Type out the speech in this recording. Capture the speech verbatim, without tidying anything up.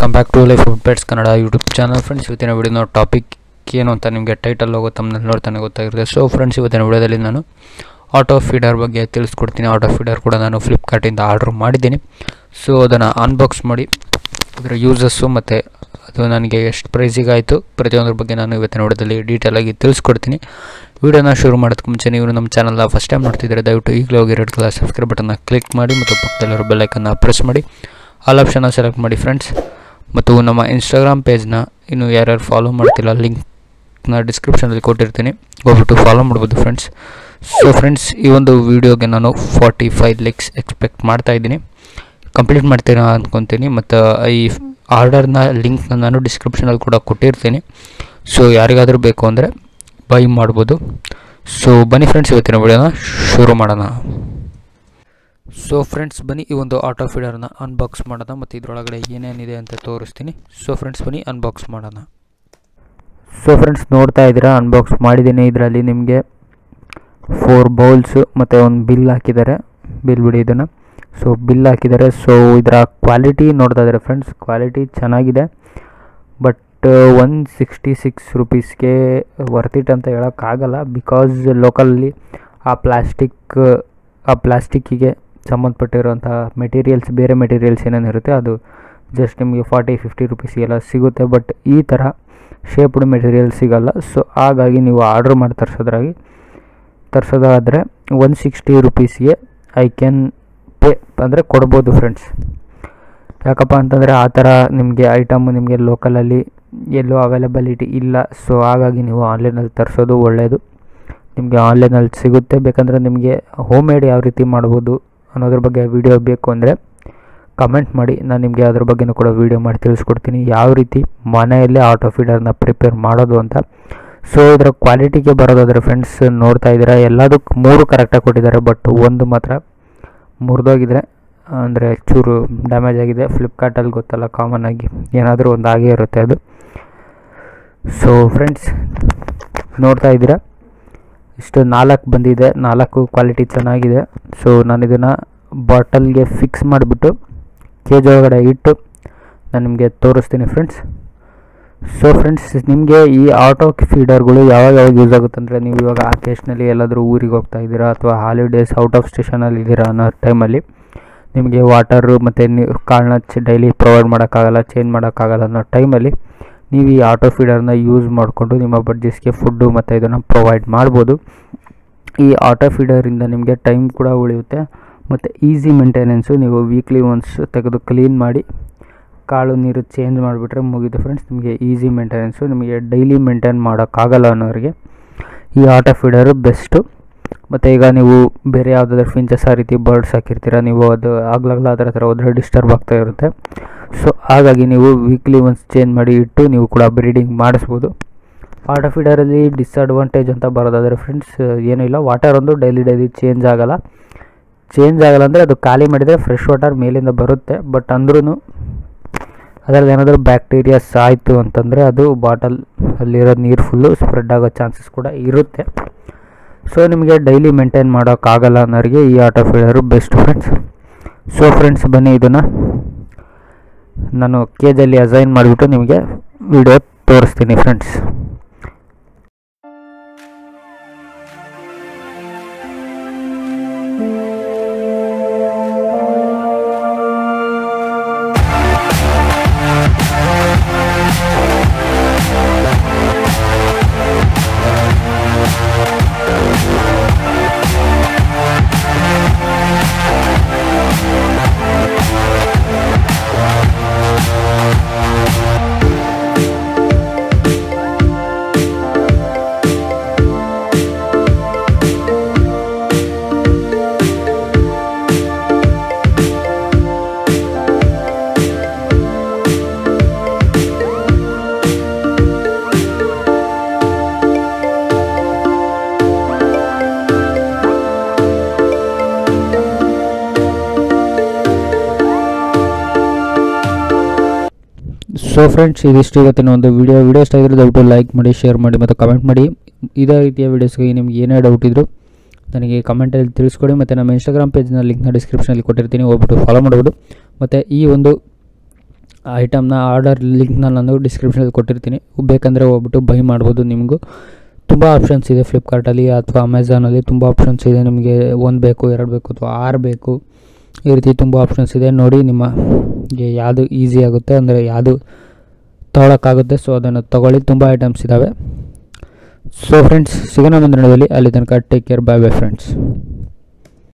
Welcome back to life of pets Kannada YouTube channel. Friends, ಇವತ್ತಿನ ವಿಡಿಯೋನ topic ಏನು ಅಂತ ನಿಮಗೆ ಟೈಟಲ್ ಹೋಗೋ ತಮ್ಮಲ್ಲಿ ನೋಡ್ತಾನೆ ಗೊತ್ತಾಗಿರುತ್ತೆ. ಸೊ ಫ್ರೆಂಡ್ಸ್, ಇವತ್ತಿನ ವಿಡಿಯೋದಲ್ಲಿ ನಾನು ಆಟೋ ಫೀಡರ್ ಬಗ್ಗೆ ತಿಳಿಸ್ಕೊಡ್ತೀನಿ. ಆಟೋ ಫೀಡರ್ ಕೂಡ ನಾನು ಫ್ಲಿಪ್ಕಾರ್ಟಿಂದ ಆರ್ಡ್ರ್ ಮಾಡಿದ್ದೀನಿ. ಸೊ ಅದನ್ನು ಅನ್ಬಾಕ್ಸ್ ಮಾಡಿ ಅದರ ಯೂಸಸ್ಸು ಮತ್ತು ಅದು ನನಗೆ ಎಷ್ಟು ಪ್ರೈಸಿಗೆ ಆಯಿತು ಪ್ರತಿಯೊಂದ್ರ ಬಗ್ಗೆ ನಾನು ಇವತ್ತಿನ ವಿಡಿಯೋದಲ್ಲಿ ಡೀಟೇಲಾಗಿ ತಿಳಿಸ್ಕೊಡ್ತೀನಿ. ವಿಡಿಯೋನ ಶುರು ಮಾಡೋದಕ್ಕೆ ಮುಂಚೆ ನೀವು ನಮ್ಮ ಚಾನಲ್ನ ಫಸ್ಟ್ ಟೈಮ್ ನೋಡ್ತಿದ್ದರೆ ದಯವಿಟ್ಟು ಈಗಲೇ ಹೋಗಿ ರೆಡ್ ಕಲರ್ ಸಬ್ಸ್ಕ್ರೈಬ್ ಬಟನ್ನ ಕ್ಲಿಕ್ ಮಾಡಿ ಮತ್ತು ಪಕ್ಕದಲ್ಲಿರೋ ಬೆಲ್ ಐಕನ್ನ ಪ್ರೆಸ್ ಮಾಡಿ ಆಲ್ ಆಪ್ಷನ್ನ ಸೆಲೆಕ್ಟ್ ಮಾಡಿ ಫ್ರೆಂಡ್ಸ್. ಮತ್ತು ನಮ್ಮ ಇನ್ಸ್ಟಾಗ್ರಾಮ್ ಪೇಜ್ನ ಇನ್ನು ಯಾರ್ಯಾರು ಫಾಲೋ ಮಾಡ್ತಿಲ್ಲ ಲಿಂಕ್ನ ಡಿಸ್ಕ್ರಿಪ್ಷನಲ್ಲಿ ಕೊಟ್ಟಿರ್ತೀನಿ, ಹೋಗ್ಬಿಟ್ಟು ಫಾಲೋ ಮಾಡ್ಬೋದು ಫ್ರೆಂಡ್ಸ್. ಸೊ ಫ್ರೆಂಡ್ಸ್, ಈ ಒಂದು ವೀಡಿಯೋಗೆ ನಾನು ಫಾರ್ಟಿ ಫೈವ್ ಲೈಕ್ಸ್ ಎಕ್ಸ್ಪೆಕ್ಟ್ ಮಾಡ್ತಾಯಿದ್ದೀನಿ. ಕಂಪ್ಲೀಟ್ ಮಾಡ್ತೀರಾ ಅಂದ್ಕೊತೀನಿ. ಮತ್ತು ಈ ಆರ್ಡರ್ನ ಲಿಂಕ್ನ ನಾನು ಡಿಸ್ಕ್ರಿಪ್ಷನಲ್ಲಿ ಕೂಡ ಕೊಟ್ಟಿರ್ತೀನಿ. ಸೊ ಯಾರಿಗಾದರೂ ಬೇಕು ಅಂದರೆ ಬೈ ಮಾಡ್ಬೋದು. ಸೊ ಬನ್ನಿ ಫ್ರೆಂಡ್ಸ್, ಇವತ್ತಿನ ವಿಡಿಯೋನ ಶುರು ಮಾಡೋಣ. ಸೊ ಫ್ರೆಂಡ್ಸ್, ಬನ್ನಿ ಈ ಒಂದು ಆಟೋ ಫೀಡರ್ನ ಅನ್ಬಾಕ್ಸ್ ಮಾಡೋಣ ಮತ್ತು ಇದರೊಳಗಡೆ ಏನೇನಿದೆ ಅಂತ ತೋರಿಸ್ತೀನಿ. ಸೊ ಫ್ರೆಂಡ್ಸ್, ಬನ್ನಿ ಅನ್ಬಾಕ್ಸ್ ಮಾಡೋಣ. ಸೊ ಫ್ರೆಂಡ್ಸ್, ನೋಡ್ತಾ ಇದ್ದೀರಾ ಅನ್ಬಾಕ್ಸ್ ಮಾಡಿದ್ದೀನಿ. ಇದರಲ್ಲಿ ನಿಮಗೆ ಫೋರ್ ಬೌಲ್ಸು ಮತ್ತು ಒಂದು ಬಿಲ್ ಹಾಕಿದ್ದಾರೆ. ಬಿಲ್ ಬಿಡಿ ಇದನ್ನು. ಸೊ ಬಿಲ್ ಹಾಕಿದ್ದಾರೆ. ಸೊ ಇದರ ಕ್ವಾಲಿಟಿ ನೋಡ್ತಾ ಇದ್ದಾರೆ ಫ್ರೆಂಡ್ಸ್, ಕ್ವಾಲಿಟಿ ಚೆನ್ನಾಗಿದೆ. ಬಟ್ ಒನ್ ಸಿಕ್ಸ್ಟಿ ಸಿಕ್ಸ್ ರುಪೀಸ್ಗೆ ವರ್ತ್ ಇಟ್ ಅಂತ ಹೇಳೋಕ್ಕಾಗಲ್ಲ. ಬಿಕಾಸ್ ಲೋಕಲಲ್ಲಿ ಆ ಪ್ಲಾಸ್ಟಿಕ್ ಆ ಪ್ಲಾಸ್ಟಿಕ್ಕಿಗೆ ಸಂಬಂಧಪಟ್ಟಿರೋಂಥ ಮೆಟೀರಿಯಲ್ಸ್, ಬೇರೆ ಮೆಟೀರಿಯಲ್ಸ್ ಏನೇನು ಇರುತ್ತೆ ಅದು ಜಸ್ಟ್ ನಿಮಗೆ ಫಾರ್ಟಿ ಫಿಫ್ಟಿ ರುಪೀಸ್ಗೆಲ್ಲ ಸಿಗುತ್ತೆ. ಬಟ್ ಈ ಥರ ಶೇಪ್ಡ್ ಮೆಟೀರಿಯಲ್ ಸಿಗೋಲ್ಲ. ಸೊ ಹಾಗಾಗಿ ನೀವು ಆರ್ಡ್ರ್ ಮಾಡಿ ತರಿಸೋದ್ರಾಗಿ ತರಿಸೋದಾದರೆ ಒನ್ ಸಿಕ್ಸ್ಟಿ ರುಪೀಸ್ಗೆ ಐ ಕ್ಯಾನ್ ಪೇ ಅಂದರೆ ಕೊಡ್ಬೋದು ಫ್ರೆಂಡ್ಸ್. ಯಾಕಪ್ಪ ಅಂತಂದರೆ ಆ ಥರ ನಿಮಗೆ ಐಟಮ್ ನಿಮಗೆ ಲೋಕಲಲ್ಲಿ ಎಲ್ಲೂ ಅವೈಲಬಿಲಿಟಿ ಇಲ್ಲ. ಸೊ ಹಾಗಾಗಿ ನೀವು ಆನ್ಲೈನಲ್ಲಿ ತರಿಸೋದು ಒಳ್ಳೆಯದು. ನಿಮಗೆ ಆನ್ಲೈನಲ್ಲಿ ಸಿಗುತ್ತೆ. ಬೇಕಂದರೆ ನಿಮಗೆ ಹೋಮ್ ಮೇಡ್ ಯಾವ ರೀತಿ ಮಾಡ್ಬೋದು ಅನ್ನೋದ್ರ ಬಗ್ಗೆ ವೀಡಿಯೋ ಬೇಕು ಅಂದರೆ ಕಮೆಂಟ್ ಮಾಡಿ, ನಾನು ನಿಮಗೆ ಅದ್ರ ಬಗ್ಗೆನೂ ಕೂಡ ವೀಡಿಯೋ ಮಾಡಿ ತಿಳಿಸ್ಕೊಡ್ತೀನಿ, ಯಾವ ರೀತಿ ಮನೆಯಲ್ಲೇ ಆಟೋ ಫೀಡರ್ನ ಪ್ರಿಪೇರ್ ಮಾಡೋದು ಅಂತ. ಸೊ ಇದರ ಕ್ವಾಲಿಟಿಗೆ ಬರೋದಾದರೆ ಫ್ರೆಂಡ್ಸ್, ನೋಡ್ತಾ ಇದ್ದೀರಾ ಎಲ್ಲದಕ್ಕೂ ಮೂರು ಕರೆಕ್ಟಾಗಿ ಕೊಟ್ಟಿದ್ದಾರೆ. ಬಟ್ ಒಂದು ಮಾತ್ರ ಮುರಿದೋಗಿದ್ರೆ ಅಂದರೆ ಚೂರು ಡ್ಯಾಮೇಜ್ ಆಗಿದೆ. ಫ್ಲಿಪ್ಕಾರ್ಟಲ್ಲಿ ಗೊತ್ತಲ್ಲ, ಕಾಮನ್ ಆಗಿ ಏನಾದರೂ ಒಂದು ಆಗೇ ಇರುತ್ತೆ ಅದು. ಸೊ ಫ್ರೆಂಡ್ಸ್, ನೋಡ್ತಾ ಇದ್ದೀರಾ ಇಷ್ಟು ನಾಲ್ಕು ಬಂದಿದೆ. ನಾಲ್ಕು ಕ್ವಾಲಿಟಿ ಚೆನ್ನಾಗಿದೆ. ಸೊ ನಾನು ಇದನ್ನು ಬಾಟಲ್ಗೆ ಫಿಕ್ಸ್ ಮಾಡಿಬಿಟ್ಟು ಕೇಜ್ ಒಳಗಡೆ ಇಟ್ಟು ನಾನು ನಿಮಗೆ ತೋರಿಸ್ತೀನಿ ಫ್ರೆಂಡ್ಸ್. ಸೊ ಫ್ರೆಂಡ್ಸ್, ನಿಮಗೆ ಈ ಆಟೋ ಫೀಡರ್ಗಳು ಯಾವಾಗ ಯಾವಾಗ ಯೂಸ್ ಆಗುತ್ತೆ ಅಂದರೆ, ನೀವು ಇವಾಗ ಅಕೇಶ್ನಲ್ಲಿ ಎಲ್ಲಾದರೂ ಊರಿಗೆ ಹೋಗ್ತಾ ಇದ್ದೀರಾ ಅಥವಾ ಹಾಲಿಡೇಸ್ ಔಟ್ ಆಫ್ ಸ್ಟೇಷನಲ್ಲಿ ಇದ್ದೀರಾ ಅನ್ನೋ ಟೈಮಲ್ಲಿ ನಿಮಗೆ ವಾಟರು ಮತ್ತು ನೀವು ಕಾಳನ್ನ ಡೈಲಿ ಪ್ರೊವೈಡ್ ಮಾಡೋಕ್ಕಾಗಲ್ಲ, ಚೇಂಜ್ ಮಾಡೋಕ್ಕಾಗಲ್ಲ ಅನ್ನೋ ಟೈಮಲ್ಲಿ ನೀವು ಈ ಆಟೋ ಫೀಡರ್ನ ಯೂಸ್ ಮಾಡಿಕೊಂಡು ನಿಮ್ಮ ಬಡ್ಜೆಟ್ಸ್ಗೆ ಫುಡ್ಡು ಮತ್ತು ಇದನ್ನು ಪ್ರೊವೈಡ್ ಮಾಡ್ಬೋದು. ಈ ಆಟೋ ಫೀಡರಿಂದ ನಿಮಗೆ ಟೈಮ್ ಕೂಡ ಉಳಿಯುತ್ತೆ ಮತ್ತು ಈಸಿ ಮೇಂಟೆನೆನ್ಸು. ನೀವು ವೀಕ್ಲಿ ಒನ್ಸ್ ತೆಗೆದು ಕ್ಲೀನ್ ಮಾಡಿ ಕಾಳು ನೀರು ಚೇಂಜ್ ಮಾಡಿಬಿಟ್ರೆ ಮುಗಿದು ಫ್ರೆಂಡ್ಸ್. ನಿಮಗೆ ಈಸಿ ಮೇಂಟೆನೆನ್ಸು. ನಿಮಗೆ ಡೈಲಿ ಮೇಂಟೈನ್ ಮಾಡೋಕ್ಕಾಗಲ್ಲ ಅನ್ನೋರಿಗೆ ಈ ಆಟೋ ಫೀಡರು ಬೆಸ್ಟು. ಮತ್ತು ಈಗ ನೀವು ಬೇರೆ ಯಾವುದಾದ್ರೂ ಫಿಂಚಸ್ ಆ ರೀತಿ ಬರ್ಡ್ಸ್ ಹಾಕಿರ್ತೀರ, ನೀವು ಅದು ಆಗ್ಲಾಗಲ ಅದರ ಥರ ಹೋದರೆ ಡಿಸ್ಟರ್ಬ್ ಆಗ್ತಾ ಇರುತ್ತೆ. ಸೊ ಹಾಗಾಗಿ ನೀವು ವೀಕ್ಲಿ ಒನ್ಸ್ ಚೇಂಜ್ ಮಾಡಿ ಇಟ್ಟು ನೀವು ಕೂಡ ಬ್ರೀಡಿಂಗ್ ಮಾಡಿಸ್ಬೋದು. ಆಟೋ ಫೀಡರಲ್ಲಿ ಡಿಸ್ಅಡ್ವಾಂಟೇಜ್ ಅಂತ ಬರೋದಾದರೆ ಫ್ರೆಂಡ್ಸ್ ಏನೂ ಇಲ್ಲ. ವಾಟರ್ ಒಂದು ಡೈಲಿ ಡೈಲಿ ಚೇಂಜ್ ಆಗೋಲ್ಲ. ಚೇಂಜ್ ಆಗೋಲ್ಲ ಅಂದರೆ ಅದು ಖಾಲಿ ಮಾಡಿದರೆ ಫ್ರೆಶ್ ವಾಟರ್ ಮೇಲಿಂದ ಬರುತ್ತೆ. ಬಟ್ ಅಂದ್ರೂ ಅದರಲ್ಲಿ ಏನಾದರೂ ಬ್ಯಾಕ್ಟೀರಿಯಾಸ್ ಆಯಿತು ಅಂತಂದರೆ ಅದು ಬಾಟಲ್ ಅಲ್ಲಿರೋ ನೀರು ಫುಲ್ಲು ಸ್ಪ್ರೆಡ್ ಆಗೋ ಚಾನ್ಸಸ್ ಕೂಡ ಇರುತ್ತೆ. ಸೊ ನಿಮಗೆ ಡೈಲಿ ಮೇಂಟೈನ್ ಮಾಡೋಕ್ಕಾಗಲ್ಲ ಅನ್ನೋರಿಗೆ ಈ auto feeder best friends. So friends, ಬನ್ನಿ ಇದನ್ನು ನಾನು ಕೇಜಲ್ಲಿ ಅಸೈನ್ ಮಾಡಿಬಿಟ್ಟು ನಿಮಗೆ ವಿಡಿಯೋ ತೋರಿಸ್ತೀನಿ ಫ್ರೆಂಡ್ಸ್. ಸೊ ಫ್ರೆಂಡ್ಸ್, ಇದಿಷ್ಟು ಇವತ್ತಿನ ಒಂದು ವಿಡಿಯೋ ವಿಡಿಯೋ ಇಷ್ಟ ಆಗಿದ್ರೆ ದಯವಿಟ್ಟು ಲೈಕ್ ಮಾಡಿ, ಶೇರ್ ಮಾಡಿ ಮತ್ತು ಕಮೆಂಟ್ ಮಾಡಿ. ಇದೇ ರೀತಿಯ ವೀಡಿಯೋಸ್ಗೆ ನಿಮ್ಗೆ ಏನೇ ಡೌಟ್ ಇದ್ದರೂ ನನಗೆ ಕಮೆಂಟಲ್ಲಿ ತಿಳಿಸ್ಕೊಡಿ. ಮತ್ತು ನಮ್ಮ ಇನ್ಸ್ಟಾಗ್ರಾಮ್ ಪೇಜ್ನ ಲಿಂಕ್ನ ಡಿಸ್ಕ್ರಿಪ್ಷನಲ್ಲಿ ಕೊಟ್ಟಿರ್ತೀನಿ, ಹೋಗ್ಬಿಟ್ಟು ಫಾಲೋ ಮಾಡ್ಬೋದು. ಮತ್ತು ಈ ಒಂದು ಐಟಮ್ನ ಆರ್ಡರ್ ಲಿಂಕ್ನ ನಾನು ಡಿಸ್ಕ್ರಿಪ್ಷನಲ್ಲಿ ಕೊಟ್ಟಿರ್ತೀನಿ, ಬೇಕಂದರೆ ಹೋಗ್ಬಿಟ್ಟು ಬೈ ಮಾಡ್ಬೋದು. ನಿಮಗೂ ತುಂಬ ಆಪ್ಷನ್ಸ್ ಇದೆ ಫ್ಲಿಪ್ಕಾರ್ಟಲ್ಲಿ ಅಥವಾ ಅಮೆಝಾನಲ್ಲಿ, ತುಂಬ ಆಪ್ಷನ್ಸ್ ಇದೆ. ನಿಮಗೆ ಒಂದು ಬೇಕು, ಎರಡು ಬೇಕು ಅಥವಾ ಆರು ಬೇಕು, ಈ ರೀತಿ ತುಂಬ ಆಪ್ಷನ್ಸ್ ಇದೆ. ನೋಡಿ ನಿಮಗೆ ಯಾವುದು ಈಸಿ ಆಗುತ್ತೆ, ಅಂದರೆ ಯಾವುದು ತೊಗೊಳಕ್ಕಾಗುತ್ತೆ, ಸೊ ಅದನ್ನು ತೊಗೊಳ್ಳಿ. ತುಂಬ ಐಟಮ್ಸ್ ಇದ್ದಾವೆ. ಸೊ ಫ್ರೆಂಡ್ಸ್, ಸಿಗೋಣ ಮುಂದಿನ ವಿಡಿಯೋದಲ್ಲಿ. ಅಲ್ಲಿ ತನಕ take care, bye bye friends.